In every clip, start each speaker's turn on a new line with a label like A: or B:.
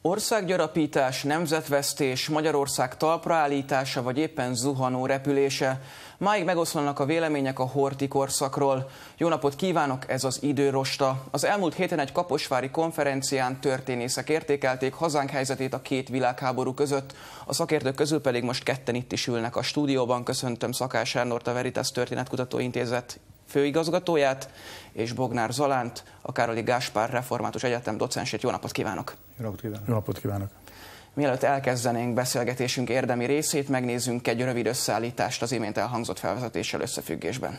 A: Országgyarapítás, nemzetvesztés, Magyarország talpraállítása vagy éppen zuhanó repülése. Máig megoszlanak a vélemények a horthy korszakról. Jó napot kívánok, ez az Időrosta. Az elmúlt héten egy kaposvári konferencián történészek értékelték hazánk helyzetét a két világháború között. A szakértők közül pedig most ketten itt is ülnek a stúdióban. Köszöntöm Szakás Sándort, a Veritas Történetkutatói Intézet főigazgatóját, és Bognár Zalánt, a Károli Gáspár Református Egyetem docensét. Jó napot kívánok!
B: Jó napot kívánok!
A: Mielőtt elkezdenénk beszélgetésünk érdemi részét, megnézzünk egy rövid összeállítást az imént elhangzott felvezetéssel összefüggésben.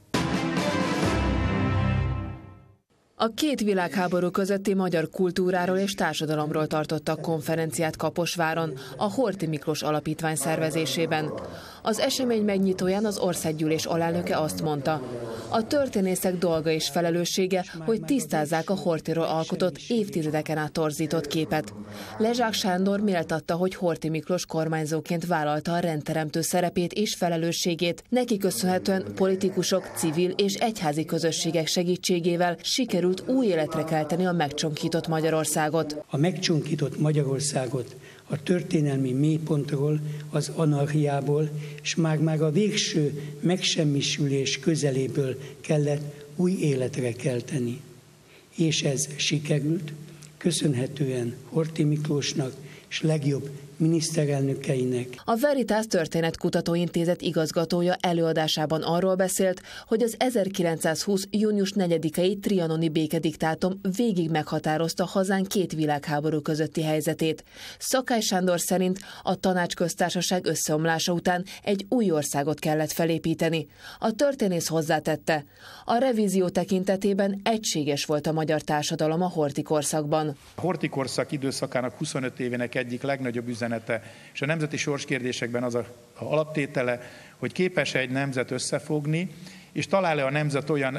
C: A két világháború közötti magyar kultúráról és társadalomról tartottak konferenciát Kaposváron, a Horthy Miklós Alapítvány szervezésében. Az esemény megnyitóján az országgyűlés alelnöke azt mondta, a történészek dolga és felelőssége, hogy tisztázzák a Horthyról alkotott évtizedeken át torzított képet. Lezsák Sándor méltatta, hogy Horthy Miklós kormányzóként vállalta a rendteremtő szerepét és felelősségét. Neki köszönhetően politikusok, civil és egyházi közösségek segítségével sikerült új életre kelteni a megcsonkított Magyarországot.
D: A megcsonkított Magyarországot a történelmi mélypontról, az anarchiából, és már a végső megsemmisülés közeléből kellett új életre kelteni. És ez sikerült, köszönhetően Horthy Miklósnak és legjobb miniszterelnökeinek.
C: A Veritas Történetkutató Intézet igazgatója előadásában arról beszélt, hogy az 1920. június 4-i trianoni békediktátum végig meghatározta hazánk két világháború közötti helyzetét. Szakás Sándor szerint a Tanácsköztársaság összeomlása után egy új országot kellett felépíteni. A történész hozzátette, a revízió tekintetében egységes volt a magyar társadalom a Horthy korszakban.
B: A Horthy korszak időszakának 25 évének egyik legnagyobb üzenete, és a nemzeti sorskérdésekben az a alaptétele, hogy képes-e egy nemzet összefogni, és talál-e a nemzet olyan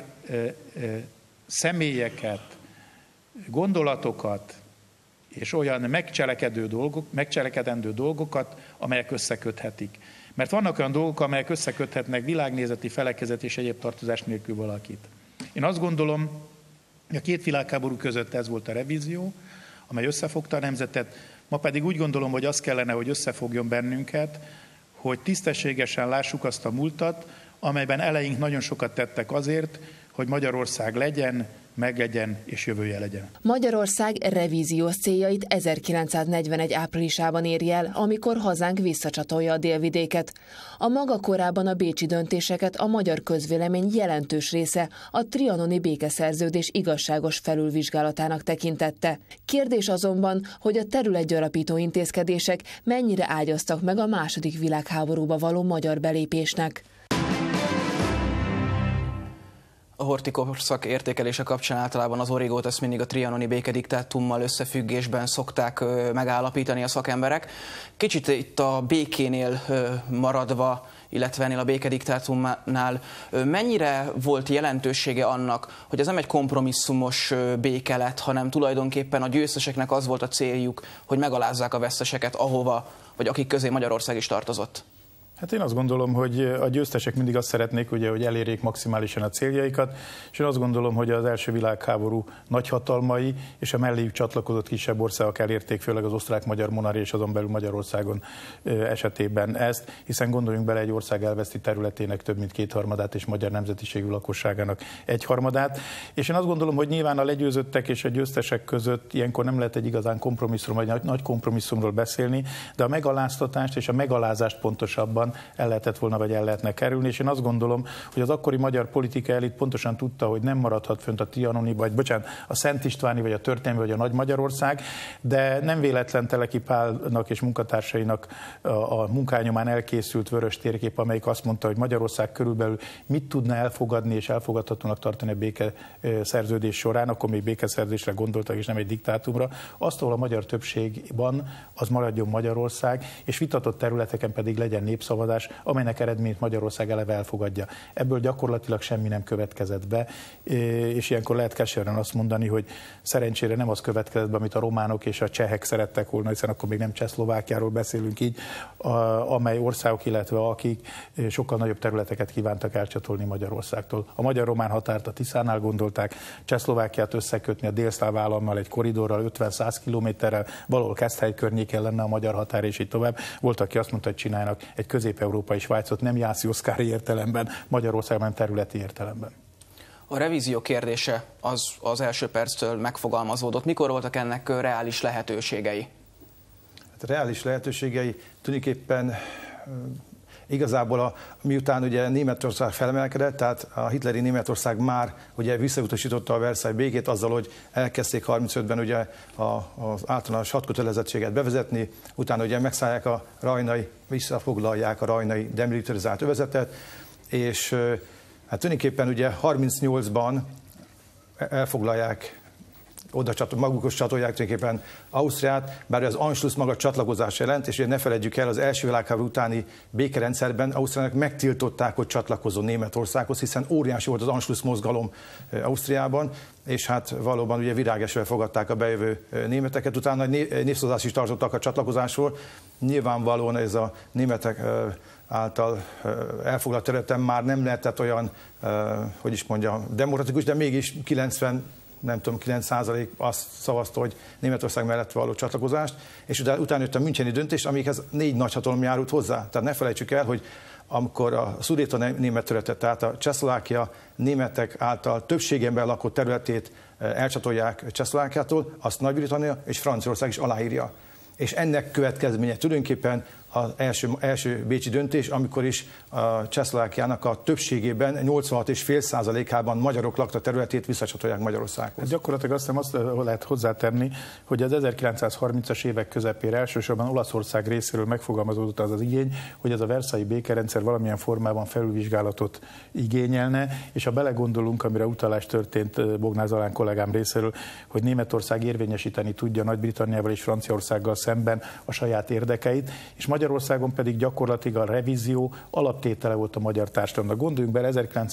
B: személyeket, gondolatokat, és olyan megcselekedendő dolgokat, amelyek összeköthetik. Mert vannak olyan dolgok, amelyek összeköthetnek világnézeti, felekezet és egyéb tartozás nélkül valakit. Én azt gondolom, hogy a két világháború között ez volt a revízió, amely összefogta a nemzetet. Ma pedig úgy gondolom, hogy az kellene, hogy összefogjon bennünket, hogy tisztességesen lássuk azt a múltat, amelyben eleink nagyon sokat tettek azért, hogy Magyarország legyen, meglegyen és jövője legyen.
C: Magyarország revíziós céljait 1941. áprilisában éri el, amikor hazánk visszacsatolja a délvidéket. A maga korában a bécsi döntéseket a magyar közvélemény jelentős része a trianoni békeszerződés igazságos felülvizsgálatának tekintette. Kérdés azonban, hogy a területgyarapító intézkedések mennyire ágyaztak meg a második világháborúba való magyar belépésnek.
A: A Horthy korszak értékelése kapcsán általában az origót ezt mindig a trianoni békediktátummal összefüggésben szokták megállapítani a szakemberek. Kicsit itt a békénél maradva, illetve ennél a békediktátumnál mennyire volt jelentősége annak, hogy ez nem egy kompromisszumos béke lett, hanem tulajdonképpen a győzteseknek az volt a céljuk, hogy megalázzák a veszteseket ahova, vagy akik közé Magyarország is tartozott?
B: Hát én azt gondolom, hogy a győztesek mindig azt szeretnék, ugye, hogy elérjék maximálisan a céljaikat, és én azt gondolom, hogy az első világháború nagyhatalmai és a melléjük csatlakozott kisebb országok elérték, főleg az osztrák-magyar monarchia és azon belül Magyarországon esetében ezt, hiszen gondoljunk bele, egy ország elveszti területének több mint 2/3 és magyar nemzetiségű lakosságának 1/3. És én azt gondolom, hogy nyilván a legyőzöttek és a győztesek között ilyenkor nem lehet egy igazán kompromisszum vagy nagy kompromisszumról beszélni, de a megaláztatást és a megalázást pontosabban el lehetett volna, vagy el lehetne kerülni, és én azt gondolom, hogy az akkori magyar politikai elit pontosan tudta, hogy nem maradhat fönt a trianoni, a Szent Istváni, vagy a történelmi, vagy a Nagy Magyarország, de nem véletlen Teleki Pálnak és munkatársainak a munkányomán elkészült vörös térkép, amelyik azt mondta, hogy Magyarország körülbelül mit tudna elfogadni és elfogadhatónak tartani a békeszerződés során, akkor még békeszerződésre gondoltak, és nem egy diktátumra, azt, ahol a magyar többség van, az maradjon Magyarország, és vitatott területeken pedig legyen népszavazás, népszavazás, amelynek eredményt Magyarország eleve elfogadja. Ebből gyakorlatilag semmi nem következett be, és ilyenkor lehet keserűen azt mondani, hogy szerencsére nem az következett be, amit a románok és a csehek szerettek volna, hiszen akkor még nem Csehszlovákiáról beszélünk így, amely országok, illetve akik sokkal nagyobb területeket kívántak elcsatolni Magyarországtól. A magyar-román határt a Tiszánál gondolták, Csehszlovákiát összekötni a délszláv állammal egy koridorral, 50-100 kilométerrel, valahol Keszthely környéken lenne a magyar határ, és így tovább. Volt, aki azt mondta, hogy csinálnak egy közép-európai Svájcot, nem Jászai Oszkári értelemben, Magyarországban, hanem területi értelemben.
A: A revízió kérdése az első perctől megfogalmazódott. Mikor voltak ennek reális lehetőségei?
E: Hát a reális lehetőségei tulajdonképpen igazából miután ugye Németország felemelkedett, tehát a hitleri Németország már ugye visszautasította a Versailles békét azzal, hogy elkezdték 35-ben ugye az általános hadkötelezettséget bevezetni, utána ugye megszállják a rajnai, visszafoglalják a rajnai demilitarizált övezetet, és hát tulajdonképpen ugye 38-ban elfoglalják, magukhoz csatolják tulajdonképpen Ausztriát, bár az Anschluss maga csatlakozás jelent, és ugye ne feledjük el, az első világháború utáni békerendszerben Ausztriának megtiltották, hogy csatlakozzon Németországhoz, hiszen óriási volt az Anschluss mozgalom Ausztriában, és hát valóban ugye virágesvel fogadták a bejövő németeket, utána népszavazást is tartottak a csatlakozásról. Nyilvánvalóan ez a németek által elfoglalt területen már nem lehetett olyan, hogy is mondjam, demokratikus, de mégis 9% azt szavazta, hogy Németország mellett való csatlakozást, és utána jött a müncheni döntés, amikhez 4 nagyhatalom járult hozzá. Tehát ne felejtsük el, hogy amikor a szudéta-német területet, tehát a Csehszlovákia németek által többségenben lakott területét elcsatolják Csehszlovákiától, azt Nagy-Britannia és Franciaország is aláírja. És ennek következménye tulajdonképpen az első bécsi döntés, amikor is a Csehszlovákiának a többségében, 86,5%-ában magyarok lakta területét visszacsatolják Magyarországhoz.
B: Hát gyakorlatilag azt lehet hozzátenni, hogy az 1930-as évek közepére elsősorban Olaszország részéről megfogalmazódott az igény, hogy ez a versailles békerendszer valamilyen formában felülvizsgálatot igényelne, és ha belegondolunk, amire utalás történt Bognár Zalán kollégám részéről, hogy Németország érvényesíteni tudja Nagy-Britanniával és Franciaországgal szemben a saját érdekeit, és Magyarországon pedig gyakorlatilag a revízió alaptétele volt a magyar társadalomnak. Gondoljunk bele,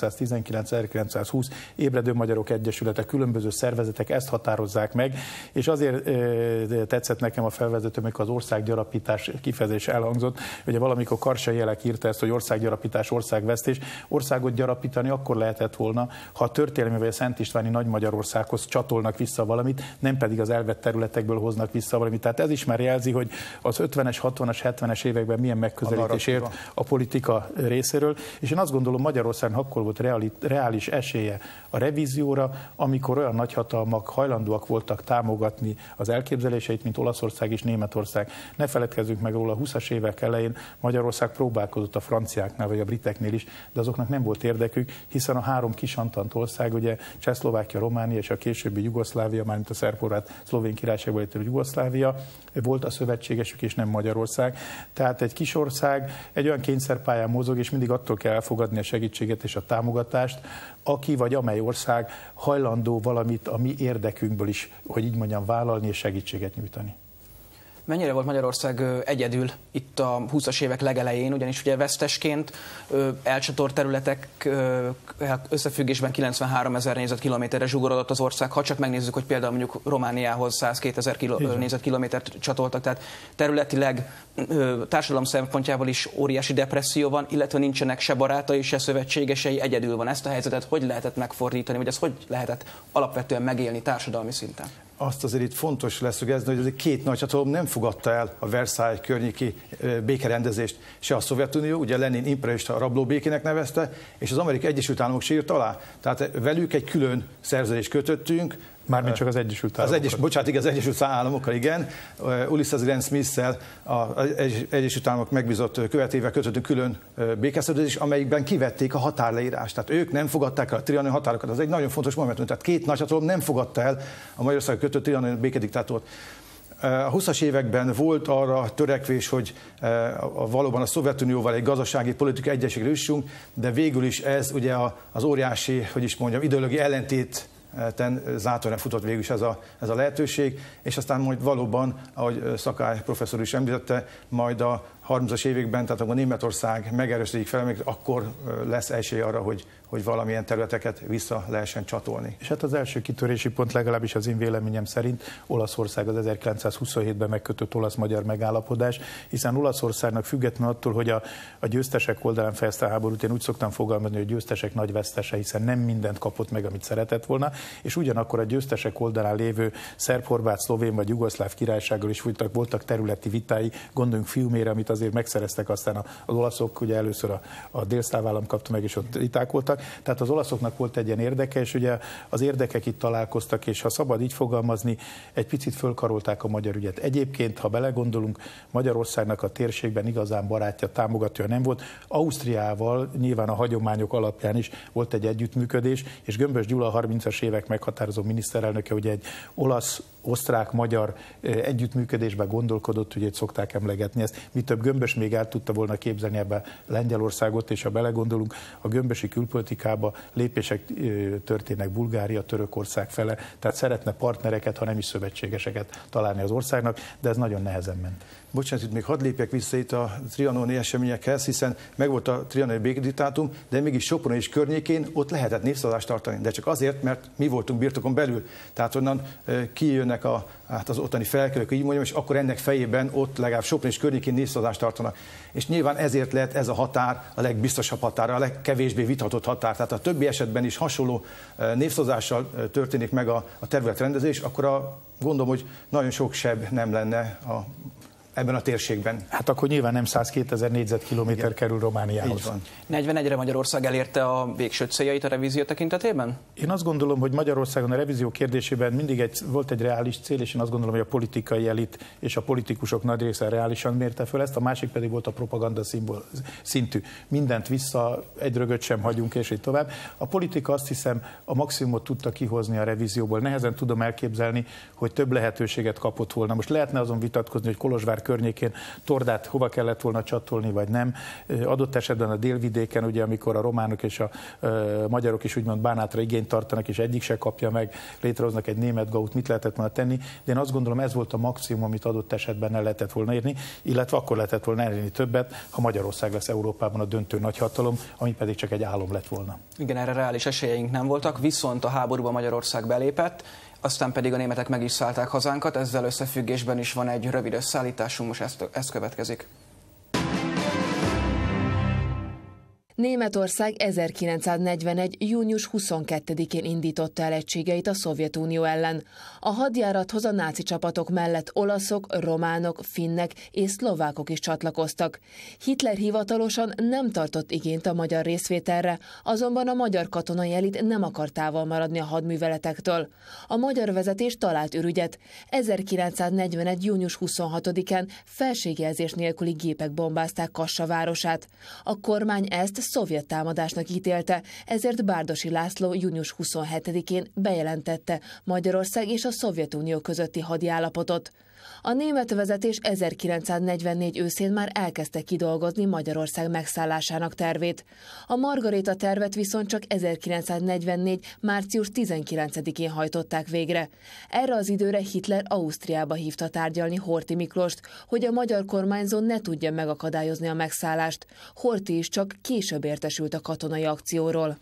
B: 1919-1920 ébredő magyarok egyesülete, különböző szervezetek ezt határozzák meg, és azért tetszett nekem a felvezető, amikor az országgyarapítás kifejezés elhangzott, ugye valamikor Karsai Elek írta ezt, hogy országgyarapítás, országvesztés. Országot gyarapítani akkor lehetett volna, ha a történelmi vagy a Szent Istváni Nagy Magyarországhoz csatolnak vissza valamit, nem pedig az elvett területekből hoznak vissza valamit. Tehát ez is már jelzi, hogy az 50-es, 60-as, 70-es években milyen megközelítés ért a politika részéről, és én azt gondolom, Magyarországon akkor volt reális esélye a revízióra, amikor olyan nagyhatalmak hajlandóak voltak támogatni az elképzeléseit, mint Olaszország és Németország. Ne feledkezzünk meg róla, a 20-as évek elején Magyarország próbálkozott a franciáknál vagy a briteknél is, de azoknak nem volt érdekük, hiszen a 3 kisantant ország, ugye Csehszlovákia, Románia és a későbbi Jugoszlávia, mármint a szerb-horvát szlovén királyságból létező Jugoszlávia volt a szövetségesük, és nem Magyarország. Tehát egy kis ország egy olyan kényszerpályán mozog, és mindig attól kell elfogadni a segítséget és a támogatást, aki vagy amely ország hajlandó valamit a mi érdekünkből is, hogy így mondjam, vállalni és segítséget nyújtani.
A: Mennyire volt Magyarország egyedül itt a 20-as évek legelején, ugyanis ugye vesztesként elcsatort területek összefüggésben 93 000 négyzetkilométerre zsugorodott az ország, ha csak megnézzük, hogy például mondjuk Romániához 102 000 négyzetkilométert csatoltak, tehát területileg társadalom szempontjából is óriási depresszió van, illetve nincsenek se barátai, se szövetségesei, egyedül van. Ezt a helyzetet hogy lehetett megfordítani, vagy ezt hogy lehetett alapvetően megélni társadalmi szinten?
E: Azt azért itt fontos leszögezni, hogy ez 2 nagyhatalom nem fogadta el a Versailles környéki békerendezést, se a Szovjetunió, ugye Lenin imperialista rablóbékének nevezte, és az Amerikai Egyesült Államok se írt alá. Tehát velük egy külön szerződést kötöttünk.
B: Mármint csak az Egyesült Államokkal.
E: Az Egyesült Államokkal, igen. Ulysses Grant Smith-szel az Egyesült Államok megbízott követével kötöttünk külön békeszerződést, amelyikben kivették a határleírást. Tehát ők nem fogadták el a trianoni határokat. Ez egy nagyon fontos momentum. Tehát 2 nagyhatalom nem fogadta el a Magyarországon kötött trianoni békediktátort. A 20-as években volt arra törekvés, hogy valóban a Szovjetunióval egy gazdasági, politikai egyességre jussunk, de végül is ez ugye az óriási, hogy is mondjam, ideológiai ellentét zátorán futott végül is ez a lehetőség, és aztán majd valóban, ahogy Szakály professzor is említette, majd a 30-as években, tehát akkor Németország megerősödik fel, akkor lesz esély arra, hogy valamilyen területeket vissza lehessen csatolni.
B: És hát az első kitörési pont legalábbis az én véleményem szerint Olaszország az 1927-ben megkötött olasz-magyar megállapodás, hiszen Olaszországnak függetlenül attól, hogy a győztesek oldalán fejezte a háborút, én úgy szoktam fogalmazni, hogy a győztesek nagy vesztese, hiszen nem mindent kapott meg, amit szeretett volna, és ugyanakkor a győztesek oldalán lévő szerb, horvát, szlovén vagy jugoszláv királysággal is voltak területi vitái, gondoljunk Fiumére, amit azért megszereztek, aztán az olaszok, ugye először a délszláv állam kapta meg, és ott viták voltak. Tehát az olaszoknak volt egy ilyen érdeke, és ugye az érdekek itt találkoztak, és ha szabad így fogalmazni, egy picit fölkarolták a magyar ügyet. Egyébként, ha belegondolunk, Magyarországnak a térségben igazán barátja, támogatója nem volt. Ausztriával nyilván a hagyományok alapján is volt egy együttműködés, és Gömbös Gyula, a 30-as évek meghatározó miniszterelnöke, ugye egy olasz-osztrák-magyar együttműködésben gondolkodott, ugye itt szokták emlegetni ezt. Mi több, Gömbös még el tudta volna képzelni ebbe Lengyelországot, és ha belegondolunk, a gömbösi külpolitikába lépések történnek Bulgária, Törökország fele, tehát szeretne partnereket, ha nem is szövetségeseket találni az országnak, de ez nagyon nehezen ment.
E: Bocsánat, itt még hadd lépjek vissza itt a trianoni eseményekhez, hiszen megvolt a trianoni békediktátum, de mégis Sopron és környékén ott lehetett népszavazást tartani, de csak azért, mert mi voltunk birtokon belül. Tehát onnan kijönnek az ottani felkelők, így mondjam, és akkor ennek fejében ott legalább Sopron és környékén népszavazást tartanak. És nyilván ezért lehet ez a határ a legbiztosabb határ, a legkevésbé vitatott határ. Tehát a többi esetben is hasonló népszavazással történik meg a területrendezés, akkor gondolom, hogy nagyon sok seb nem lenne ebben a térségben.
B: Hát akkor nyilván nem 102 000 négyzetkilométer kerül Romániához.
A: 41-re Magyarország elérte a végső céljait a revízió tekintetében?
B: Én azt gondolom, hogy Magyarországon a revízió kérdésében mindig volt egy reális cél, és én azt gondolom, hogy a politikai elit és a politikusok nagy része reálisan mérte föl ezt, a másik pedig volt a propaganda szintű. Mindent vissza, egy rögöt sem hagyunk, és így tovább. A politika, azt hiszem, a maximumot tudta kihozni a revízióból. Nehezen tudom elképzelni, hogy több lehetőséget kapott volna. Most lehetne azon vitatkozni, hogy Kolozsvár környékén Tordát hova kellett volna csatolni, vagy nem. Adott esetben a délvidéken, ugye, amikor a románok és a magyarok is úgymond Bánátra igényt tartanak, és egyik se kapja meg, létrehoznak egy német gaut, mit lehetett volna tenni. De én azt gondolom, ez volt a maximum, amit adott esetben el lehetett volna érni, illetve akkor lehetett volna elérni többet, ha Magyarország lesz Európában a döntő nagyhatalom, ami pedig csak egy álom lett volna.
A: Igen, erre reális esélyeink nem voltak, viszont a háborúba Magyarország belépett, aztán pedig a németek meg is szállták hazánkat, ezzel összefüggésben is van egy rövid összeállításunk, most ez következik.
C: Németország 1941. június 22-én indította el egységeit a Szovjetunió ellen. A hadjárathoz a náci csapatok mellett olaszok, románok, finnek és szlovákok is csatlakoztak. Hitler hivatalosan nem tartott igényt a magyar részvételre, azonban a magyar katonai elit nem akar távol maradni a hadműveletektől. A magyar vezetés talált ürügyet. 1941. június 26-án felségjelzés nélküli gépek bombázták Kassa városát. A kormány ezt szovjet támadásnak ítélte, ezért Bárdossy László június 27-én bejelentette Magyarország és a Szovjetunió közötti hadi állapotot. A német vezetés 1944 őszén már elkezdte kidolgozni Magyarország megszállásának tervét. A Margaréta tervet viszont csak 1944. március 19-én hajtották végre. Erre az időre Hitler Ausztriába hívta tárgyalni Horthy Miklóst, hogy a magyar kormányzó ne tudja megakadályozni a megszállást. Horthy is csak később értesült a katonai akcióról.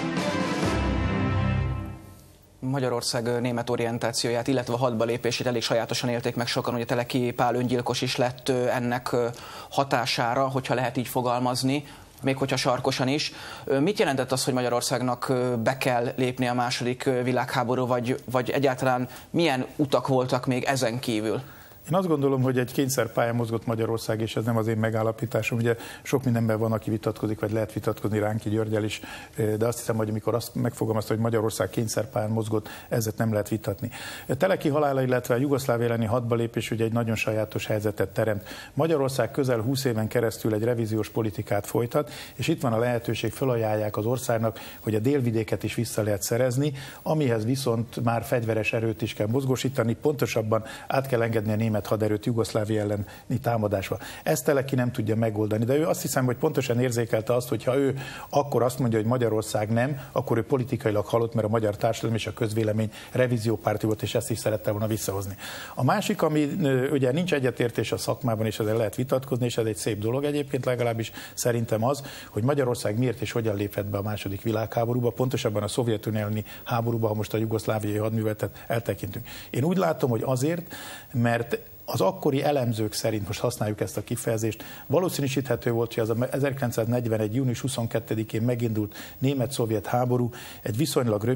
A: Magyarország német orientációját, illetve a hadba lépését elég sajátosan élték meg sokan, ugye Teleki Pál öngyilkos is lett ennek hatására, hogyha lehet így fogalmazni, még hogyha sarkosan is. Mit jelentett az, hogy Magyarországnak be kell lépni a második világháború, vagy egyáltalán milyen utak voltak még ezen kívül?
B: Én azt gondolom, hogy egy kényszerpályán mozgott Magyarország, és ez nem az én megállapításom. Ugye sok mindenben van, aki vitatkozik, vagy lehet vitatkozni Ránki Györgyel is, de azt hiszem, hogy amikor azt megfogalmazta, hogy Magyarország kényszerpályán mozgott, ezzel nem lehet vitatni. Teleki halála, illetve a jugoszláv elleni hadba lépés ugye egy nagyon sajátos helyzetet teremt. Magyarország közel 20 éven keresztül egy revíziós politikát folytat, és itt van a lehetőség, felajánlják az országnak, hogy a délvidéket is vissza lehet szerezni, amihez viszont már fegyveres erőt is kell mozgósítani, pontosabban át kell engedni a német haderőt Jugoszlávia elleni támadásba. Ezt Teleki nem tudja megoldani, de ő azt hiszem, hogy pontosan érzékelte azt, hogy ha ő akkor azt mondja, hogy Magyarország nem, akkor ő politikailag halott, mert a magyar társadalom és a közvélemény revíziópárti volt, és ezt is szerette volna visszahozni. A másik, ami ugye nincs egyetértés a szakmában, és ezzel lehet vitatkozni, és ez egy szép dolog egyébként, legalábbis szerintem az, hogy Magyarország miért és hogyan lépett be a II. Világháborúba, pontosabban a Szovjetunió elleni háborúba, ha most a jugoszláviai hadműveletet eltekintünk. Én úgy látom, hogy azért, mert az akkori elemzők szerint, most használjuk ezt a kifejezést, valószínűsíthető volt, hogy az 1941. június 22-én megindult német-szovjet háború egy viszonylag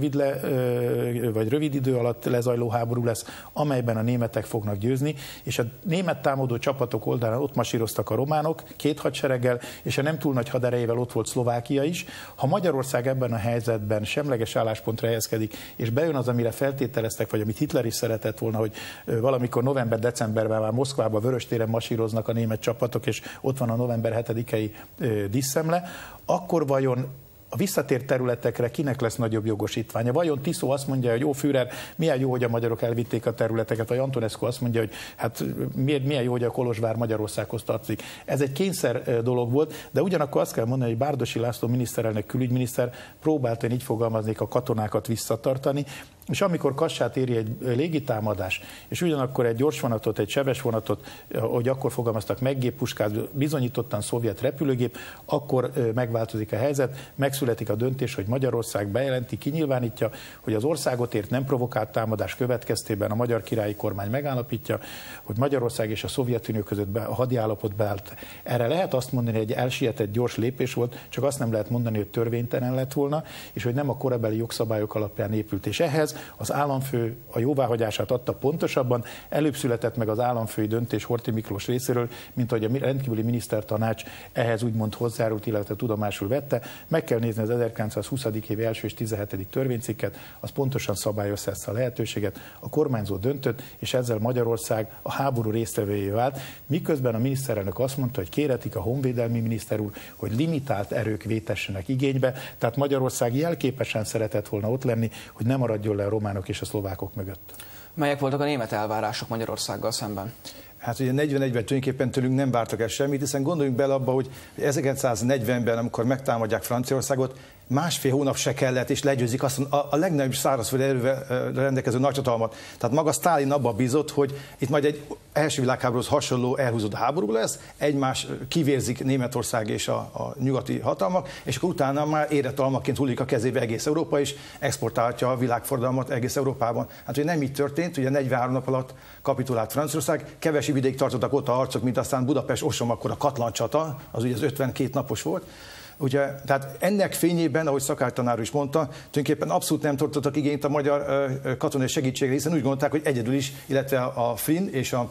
B: rövid idő alatt lezajló háború lesz, amelyben a németek fognak győzni, és a német támadó csapatok oldalán ott masíroztak a románok 2 hadsereggel, és a nem túl nagy haderejével ott volt Szlovákia is. Ha Magyarország ebben a helyzetben semleges álláspontra helyezkedik, és bejön az, amire feltételeztek, vagy amit Hitler is szeretett volna, hogy valamikor november-decemberben már Moszkvában Vöröstéren masíroznak a német csapatok, és ott van a november 7-i díszszemle, akkor vajon a visszatért területekre kinek lesz nagyobb jogosítványa? Vajon Tiszó azt mondja, hogy jó Führer, milyen jó, hogy a magyarok elvitték a területeket, vagy Antonescu azt mondja, hogy hát milyen jó, hogy a Kolozsvár Magyarországhoz tartozik. Ez egy kényszer dolog volt, de ugyanakkor azt kell mondani, hogy Bárdossy László miniszterelnök, külügyminiszter próbálta, én így fogalmaznék, a katonákat visszatartani, és amikor Kassát éri egy légitámadás, és ugyanakkor egy gyorsvonatot, egy sebes vonatot, hogy akkor fogalmaztak, meggéppuskát, bizonyítottan szovjet repülőgép, akkor megváltozik a helyzet, megszületik a döntés, hogy Magyarország bejelenti, kinyilvánítja, hogy az országot ért nem provokált támadás következtében a magyar királyi kormány megállapítja, hogy Magyarország és a Szovjetunió között a hadiállapot beállt. Erre lehet azt mondani, hogy egy elsietett gyors lépés volt, csak azt nem lehet mondani, hogy törvénytelen lett volna, és hogy nem a korabeli jogszabályok alapján épült. És ehhez az államfő a jóváhagyását adta, pontosabban előbb született meg az államfői döntés Horthy Miklós részéről, mint ahogy a rendkívüli minisztertanács ehhez úgymond hozzájárult, illetve tudomásul vette. Meg kell nézni az 1920. év első és 17. törvénycikket, az pontosan szabályozza ezt a lehetőséget. A kormányzó döntött, és ezzel Magyarország a háború résztvevőjé vált, miközben a miniszterelnök azt mondta, hogy kéretik a honvédelmi miniszter úr, hogy limitált erők vétessenek igénybe, tehát Magyarország jelképesen szeretett volna ott lenni, hogy nem maradjon le a románok és a szlovákok mögött.
A: Melyek voltak a német elvárások Magyarországgal szemben?
E: Hát ugye 41-ben tulajdonképpen tőlünk nem vártak el semmit, hiszen gondoljunk bele abba, hogy 1940-ben, amikor megtámadják Franciaországot, 1,5 hónap se kellett, és legyőzik azt a legnagyobb szárazföldi erővel rendelkező nagyhatalmat. Tehát maga Sztálin abba bízott, hogy itt majd egy első világháborúhoz hasonló elhúzódó háború lesz, egymás kivérzik Németország és a nyugati hatalmak, és akkor utána már érett almaként hullik a kezébe egész Európa, és exportálhatja a világforradalmat egész Európában. Hát ugye nem így történt, ugye 43 nap alatt kapitulált Franciaország, kevesebb ideig tartottak ott a harcok, mint aztán Budapest-Osrom, akkor a Katlan csata, az ugye az 52 napos volt. Ugye, tehát ennek fényében, ahogy Szakály tanár is mondta, tulajdonképpen abszolút nem tartottak igényt a magyar katonai segítségre, hiszen úgy gondolták, hogy egyedül is, illetve a finn és a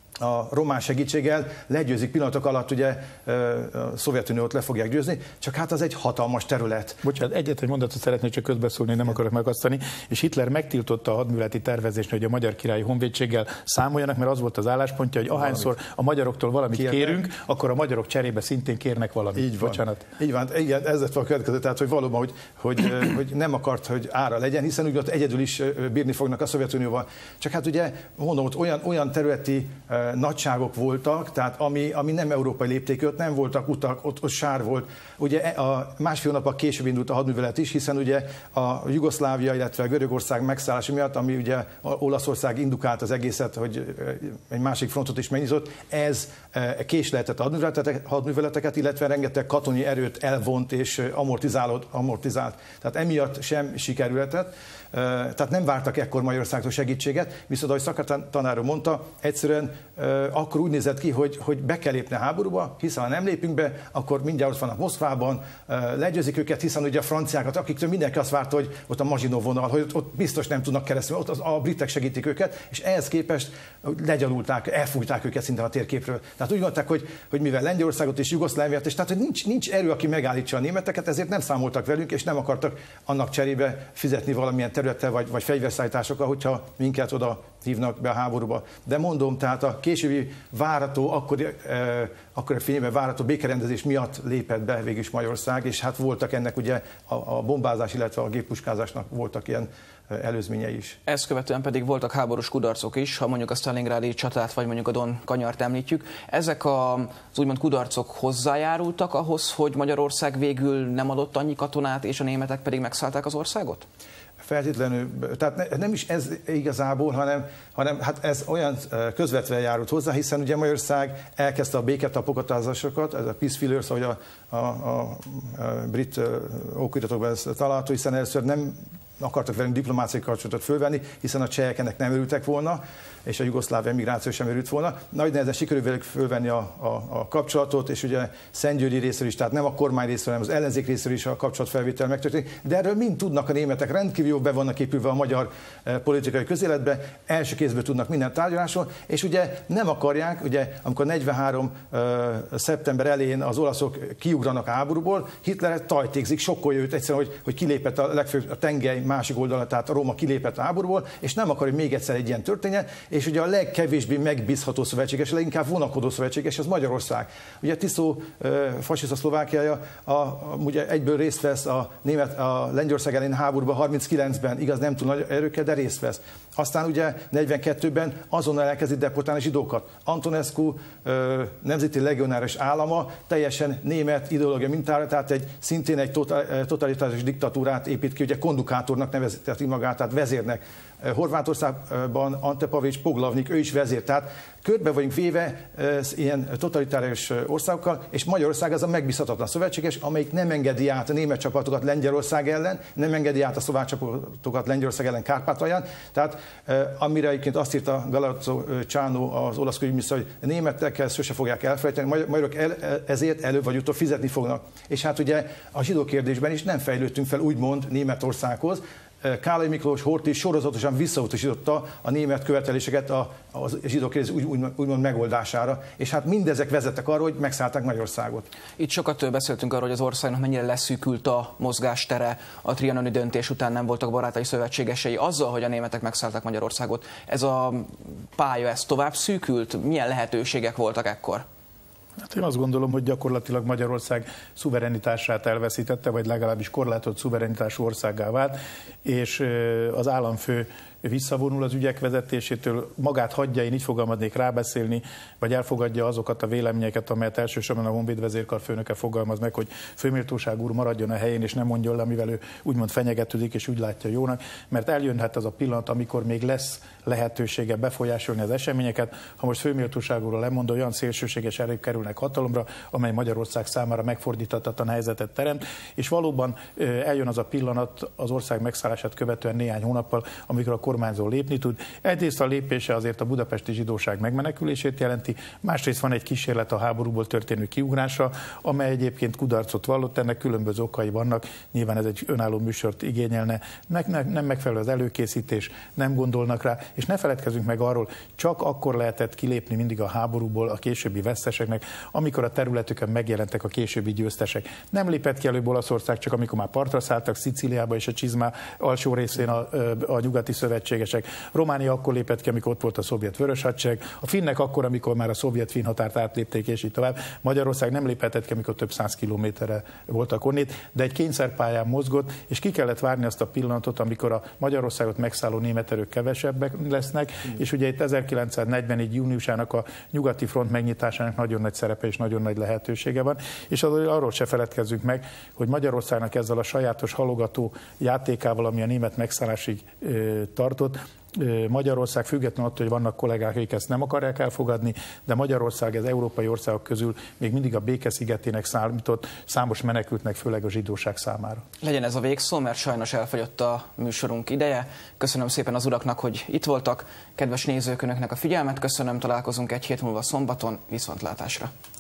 E: román segítséggel legyőzik pillanatok alatt, ugye a Szovjetuniót le fogják győzni, csak hát az egy hatalmas terület.
B: Bocsánat, egy mondatot szeretnék csak közbeszólni, nem akarok megasztani, és Hitler megtiltotta a hadműveleti tervezést, hogy a magyar királyi honvédséggel számoljanak, mert az volt az álláspontja, hogy ahányszor a magyaroktól valamit kérünk, akkor a magyarok cserébe szintén kérnek valamit.
E: Így van.
B: Bocsánat.
E: Így van, igen, ez lett a következő, tehát hogy valóban, hogy nem akart, hogy ára legyen, hiszen úgy ott egyedül is bírni fognak a Szovjetunióval. Csak hát ugye mondom, hogy olyan területi nagyságok voltak, tehát ami nem európai léptékű, ott nem voltak utak, ott sár volt. Ugye a 1,5 nappal később indult a hadművelet is, hiszen ugye a Jugoszlávia, illetve a Görögország megszállása miatt, ami ugye Olaszország indukált az egészet, hogy egy másik frontot is megnyitott, ez késleltette a hadműveleteket, illetve rengeteg katonai erőt elvont és amortizált. Tehát emiatt sem sikerülhetett. Tehát nem vártak ekkor Magyarországtól segítséget, viszont ahogy Szakály tanár mondta, egyszerűen akkor úgy nézett ki, hogy be kell lépni a háborúba, hiszen ha nem lépünk be, akkor mindjárt ott vannak Moszkvában, legyőzik őket, hiszen ugye a franciákat, akiktől mindenki azt várta, hogy ott a Maginot vonal, hogy ott biztos nem tudnak keresztül, ott a britek segítik őket, és ehhez képest legyalulták, elfújták őket szinte a térképről. Tehát úgy gondolták, hogy mivel Lengyelországot és Jugoszláviát, és tehát hogy nincs erő, aki megállítsa a németeket, ezért nem számoltak velünk, és nem akartak annak cserébe fizetni valamilyen területtel vagy fegyverszállításokkal, hogyha minket oda hívnak be a háborúba. De mondom, tehát a későbbi várható, akkor fényében várható békerendezés miatt lépett be végül is Magyarország, és hát voltak ennek ugye a bombázás, illetve a géppuskázásnak voltak ilyen előzményei is.
A: Ezt követően pedig voltak háborús kudarcok is, ha mondjuk a Sztalingrádi csatát, vagy mondjuk a Don kanyart említjük. Ezek az úgymond kudarcok hozzájárultak ahhoz, hogy Magyarország végül nem adott annyi katonát, és a németek pedig megszállták az országot?
E: Feltétlenül, tehát nem is ez igazából, hanem hát ez olyan közvetve járult hozzá, hiszen ugye Magyarország elkezdte a béketapogatásokat, ez a peace fillers, ahogy a brit okiratokban ez található, hiszen először nem akartak velünk diplomáciai kapcsolatot fölvenni, hiszen a csehek ennek nem örültek volna, és a jugoszláv emigráció sem örült volna. Nagy nehezen sikerült velük fölvenni a kapcsolatot, és ugye Szentgyörgyi részről is, tehát nem a kormány részről, hanem az ellenzék részről is a kapcsolatfelvétel megtörténik. De erről mind tudnak a németek, rendkívül jól be vannak épülve a magyar politikai közéletbe, első kézből tudnak minden tárgyalásról, és ugye nem akarják, ugye amikor 43. szeptember elején az olaszok kiugranak a háborúból, Hitler tajtékzik, sokkolja őt egyszerűen, hogy kilépett a legfőbb a tengely másik oldala, tehát a Róma kilépett a háborúból, és nem akar, hogy még egyszer egy ilyen történjen, és ugye a legkevésbé megbízható szövetséges, leginkább vonakodó szövetséges, az Magyarország. Ugye Tiszó fasiszta Szlovákiája ugye egyből részt vesz a Lengyelország elleni háborúban 39-ben, igaz nem túl nagy erőkkel, de részt vesz. Aztán ugye 42-ben azonnal elkezdi deportálni zsidókat. Antonescu nemzeti legionáris állama teljesen német ideológia mintára, tehát szintén egy totalitárius diktatúrát épít ki, ugye kondukátornak nevezteti magát, tehát vezérnek. Horvátországban Ante Pavlics Poglavnik, ő is vezér. Tehát körbe vagyunk véve ilyen totalitárius országokkal, és Magyarország az a megbízhatatlan szövetséges, amelyik nem engedi át a német csapatokat Lengyelország ellen, nem engedi át a szlovák csapatokat Lengyelország ellen Kárpátalján. Tehát amire egyébként azt írta Galazzo Csánó, az olasz külügyminiszter, hogy a németekkel sose fogják elfelejteni, magyarok ezért előbb vagy utóbb fizetni fognak. És hát ugye a zsidó kérdésben is nem fejlődtünk fel úgymond Németországhoz. Kállai Miklós, Horthy sorozatosan visszautasította a német követeléseket a zsidó kérdés úgymond megoldására, és hát mindezek vezettek arra, hogy megszállták Magyarországot.
A: Itt sokat beszéltünk arról, hogy az országnak mennyire leszűkült a mozgástere, a trianoni döntés után nem voltak barátai szövetségesei. Azzal, hogy a németek megszállták Magyarországot, ez a pálya, ez tovább szűkült? Milyen lehetőségek voltak ekkor?
B: Hát én azt gondolom, hogy gyakorlatilag Magyarország szuverenitását elveszítette, vagy legalábbis korlátozott szuverenitású országgá vált, és az államfő visszavonul az ügyek vezetésétől, magát hagyja, én így fogalmaznék, rábeszélni, vagy elfogadja azokat a véleményeket, amelyet elsősorban a Honvéd vezérkar főnöke fogalmaz meg, hogy főméltóság úr maradjon a helyén, és nem mondjon le, amivel ő úgymond fenyegetődik, és úgy látja jónak, mert eljönhet az a pillanat, amikor még lesz lehetősége befolyásolni az eseményeket. Ha most főméltóság úrról lemondó, olyan szélsőséges erők kerülnek hatalomra, amely Magyarország számára megfordíthatatlan helyzetet teremt, és valóban eljön az a pillanat az ország megszállását követően néhány hónappal, amikor a kormányzó lépni tud. Egyrészt a lépése azért a budapesti zsidóság megmenekülését jelenti, másrészt van egy kísérlet a háborúból történő kiugrásra, amely egyébként kudarcot vallott, ennek különböző okai vannak, nyilván ez egy önálló műsort igényelne, nem megfelelő az előkészítés, nem gondolnak rá, és ne feledkezzünk meg arról, csak akkor lehetett kilépni mindig a háborúból a későbbi veszteseknek, amikor a területükön megjelentek a későbbi győztesek. Nem lépett ki előbb Olaszország, csak amikor már partra szálltak Szicíliába és a Csizma alsó részén a nyugati szövetségesek. Románia akkor lépett ki, amikor ott volt a szovjet vörös hadsereg, a finnek akkor, amikor már a szovjet-finn határt átlépték, és így tovább. Magyarország nem lépett ki, amikor több 100 kilométerre voltak onnét, de egy kényszerpályán mozgott, és ki kellett várni azt a pillanatot, amikor a Magyarországot megszálló német erők kevesebbek lesznek, és ugye itt 1944. júniusának a nyugati front megnyitásának nagyon nagy szerepe és nagyon nagy lehetősége van, és arról se feledkezzünk meg, hogy Magyarországnak ezzel a sajátos halogató játékával, ami a német megszállásig tartott, Magyarország függetlenül attól, hogy vannak kollégák, akik ezt nem akarják elfogadni, de Magyarország az európai országok közül még mindig a béke szigetének számított, számos menekültnek, főleg a zsidóság számára.
A: Legyen ez a végszó, mert sajnos elfogyott a műsorunk ideje. Köszönöm szépen az uraknak, hogy itt voltak. Kedves nézők, önöknek a figyelmet köszönöm, találkozunk egy hét múlva szombaton, viszontlátásra.